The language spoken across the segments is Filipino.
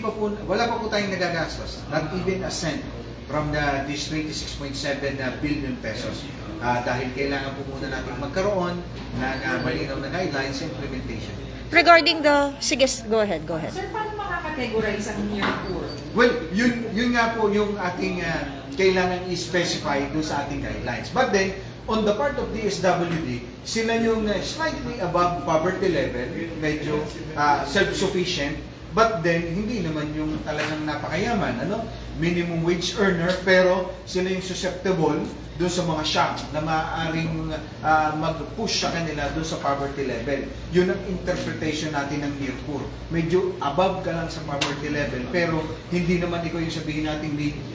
wala pa po tayong nagagastos, not even a cent from this 26.7 billion pesos. Dahil kailangan po muna natin magkaroon ng malinaw na guidelines and implementation. Regarding the, sige, go ahead. Sir, paano makakategorize ang near poor? Well, yun nga po yung ating kailangan i-specify doon sa ating guidelines. But then, on the part of DSWD, sila yung slightly above poverty level, medyo self-sufficient, but then, hindi naman yung talagang napakayaman, minimum wage earner, pero sila yung susceptible doon sa mga shock na maaaring mag-push sa kanila doon sa poverty level. Yun ang interpretation natin ng near poor. Medyo above ka lang sa poverty level, pero hindi naman ikaw yung sabihin natin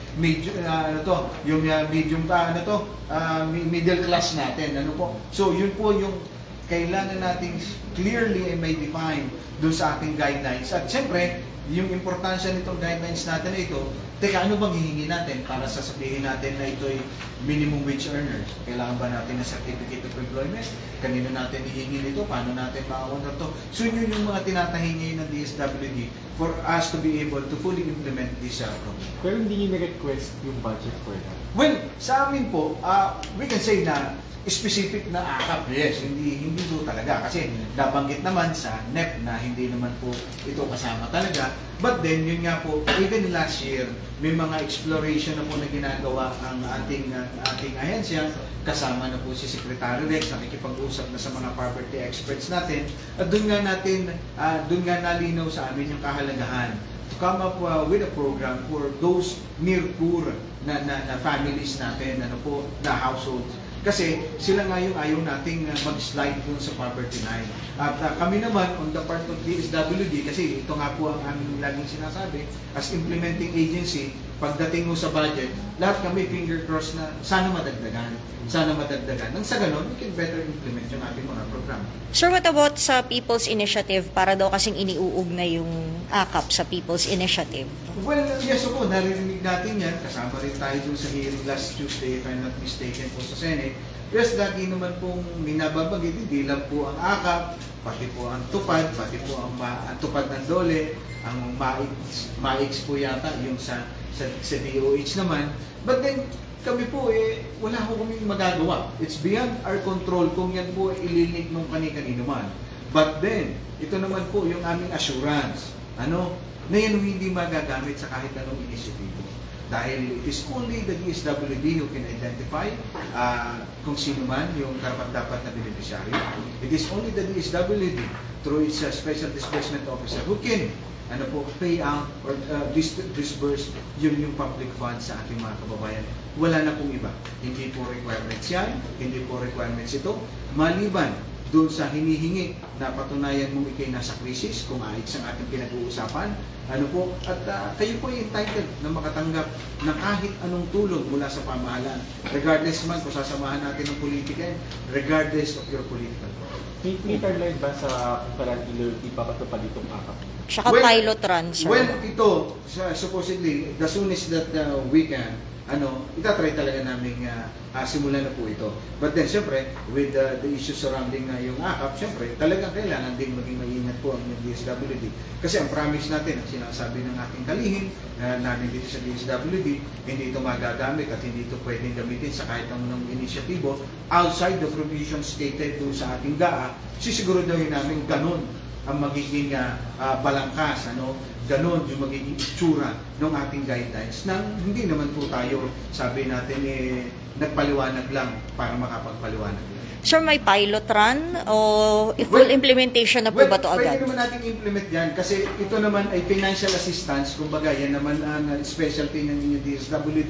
middle class natin. So yun po yung kailangan nating clearly may define doon sa ating guidelines. At siyempre, yung importansya nitong guidelines natin na ito, teka, ano bang hihingi natin para sasabihin natin na ito'y minimum wage earners? Kailangan ba natin ng certificate of employment? Kanino natin hihingi nito? Paano natin ma-honor to? So yun yung mga tinatahingi ng DSWD for us to be able to fully implement this program. Pero hindi nyo na-request yung budget for that? Well, sa amin po, we can say na specific na akap, yes, hindi po talaga kasi nabanggit naman sa NEP na hindi naman po ito kasama talaga. But then, yun nga po, even last year, may mga exploration na po na ginagawa ang ating ahensya, kasama na po si Secretary Rex, nakikipag-usap na sa mga poverty experts natin, at doon nga nalinaw sa amin yung kahalagahan to come up with a program for those near poor na families natin, na households. Kasi sila nga yung ayaw nating mag-slide dun sa poverty line. At kami naman, on the part of DSWD, kasi ito nga po ang aming laging sinasabi, as implementing agency, pagdating mo sa budget, lahat kami finger cross na sana madagdagan. Nang sa ganun, we can better implement yung ating mga program. Sir, what about sa People's Initiative? Para daw kasing iniuug na yung AKAP sa People's Initiative. Well, yes po, narinig natin yan. Kasama rin tayo dun sa hearing last Tuesday, if I'm not mistaken po sa Senate. Yes, lagi naman pong minababagit, hindi lang po ang AKAP, pati po ang tupad, pati po ang tupad ng DOLE, ang MAIX po yata, yung sa DOH naman. But then, kami po wala ko kaming magagawa. It's beyond our control kung yan po ililig nung kani-kanino man. But then, ito naman po yung aming assurance, na yan hindi magagamit sa kahit anong initiative. Dahil it is only the DSWD who can identify kung sino man yung dapat na beneficiary. It is only the DSWD through its Special Disbursement Officer who can pay out or disburse yung public funds sa ating mga kababayan. Wala na pong iba. Hindi po requirements yan, hindi po requirements ito. Maliban doon sa hinihingi na patunayan mo ikay nasa krisis, kung ayos ang ating pinag-uusapan, at kayo po ay entitled na makatanggap ng kahit anong tulong mula sa pamahalaan, regardless man kung sasamahan natin ng politika, regardless of your political party. May timeline ba sa parang ipapatupad itong AKAP? Saka pilot run, sir. Well, ito, supposedly, the soonest that we can, itatry talaga namin simulan na po ito. But then, siyempre, with the issues surrounding yung AKAP, siyempre, talagang kailangan din maging maingat po ang DSWD. Kasi ang promise natin, ang sinasabi ng ating kalihim, namin dito sa DSWD, hindi ito magagamit at hindi ito pwedeng gamitin sa kahit anong inisyatibo outside the provisions stated doon sa ating GAA. Sisiguraduhin namin ganun ang magiging balangkas, ganon yung magiging itsura ng ating guidelines nang hindi naman po tayo, sabi natin, nagpaliwanag lang para makapagpaliwanag lang. Sir, may pilot run o full implementation na po ba ito agad? Pwede naman natin implement yan kasi ito naman ay financial assistance. Kumbaga, yan naman ang specialty ng inyong DSWD.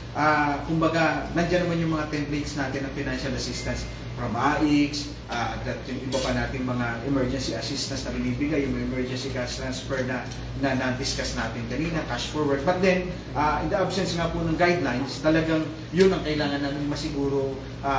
Kumbaga, nandiyan naman yung mga templates natin ng financial assistance from AIX, at yung iba pa natin mga emergency assistance na binibigay, yung emergency cash transfer na na-discuss natin kanina, cash forward. But then, in the absence nga po ng guidelines, talagang yun ang kailangan namin masiguro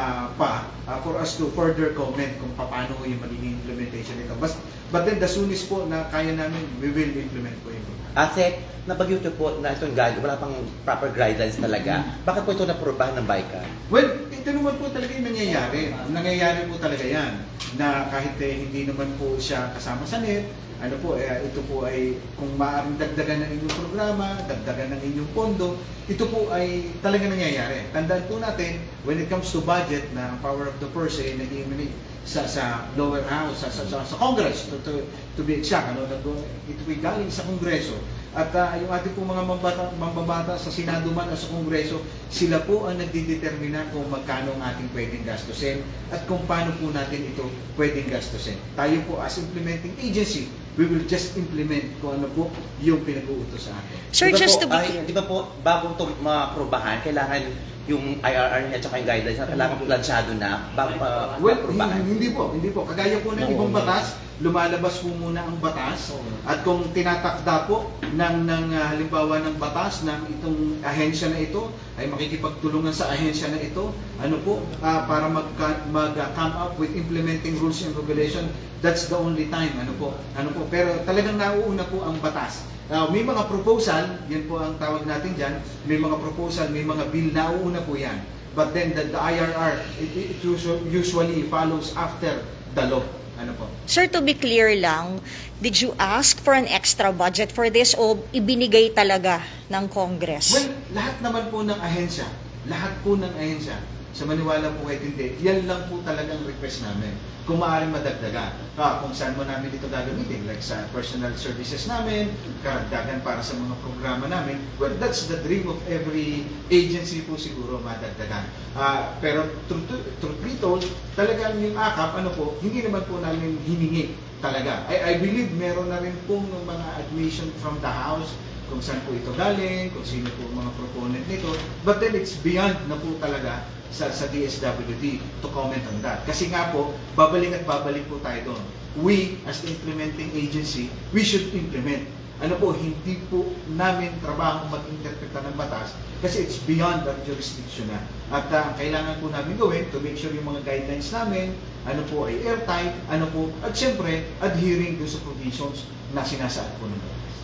for us to further comment kung paano yung magiging implementation nito. But then, the soonest po na kaya namin, we will implement po ito. Sec, nabagyo po na itong guide, wala pang proper guidelines talaga. Bakit po ito naprobahan ng BICAM? Well, ito naman po talaga yung nangyayari. Nangyayari po talaga yan na kahit hindi naman po siya kasama sa NEP, ano po, ito po ay kung maaaring dagdagan ng inyong programa, dagdagan ng inyong pondo, ito po ay talaga nangyayari. Tandaan po natin, when it comes to budget, na ang power of the purse ay nag-emanate sa lower house, sa Congress, to be exact, ano, ito ay galing sa Kongreso. At yung ating po mga mambabata sa Senado man o sa Kongreso, sila po ang nagdidetermina kung magkano ang ating pwedeng gastusin at kung paano po natin ito pwedeng gastusin. Tayo po as implementing agency, we will just implement kung ano po yung pinag-uutos sa atin. Sir, just to be Di ba po, bago ito maaprubahan, kailangan yung IRR niya at yung guidelines na kailangan plansyado na bago pa maaprubahan? Hindi po. Kagaya po ng ibang batas, lumalabas po muna ang batas at kung tinatakda po ng halimbawa ng batas ng itong ahensya na ito ay makikipagtulungan sa ahensya na ito para mag-come up with implementing rules and regulation, that's the only time pero talagang nauuna po ang batas. Now, may mga proposal, yan po ang tawag natin dyan, may mga proposal, may mga bill, nauuna po yan. But then the IRR, it usually follows after the law. Ano po? Sir, to be clear lang, did you ask for an extra budget for this o ibinigay talaga ng Congress? Well, lahat naman po ng ahensya, sa maniwala po kahit hindi, yan lang po talagang request namin. Kung maaaring madagdagan, kung saan mo namin ito gagamitin, like sa personal services namin, karagdagan para sa mga programa namin, well, that's the dream of every agency po siguro, madagdagan. Pero truth be told, talagang yung AKAP, hindi naman po namin hiningi talaga. I believe meron na rin pong mga admission from the House, kung saan po ito galing, kung sino po mga proponent nito, but then it's beyond na po talaga sa DSWD to comment on that. Kasi nga po, babalik po tayo doon. We, as the implementing agency, we should implement. Hindi po namin trabaho mag-interpreta ng batas kasi it's beyond our jurisdiction na. At ang kailangan po namin gawin to make sure yung mga guidelines namin, ay airtight, at syempre, adhering doon sa provisions na sinasaad po ng batas.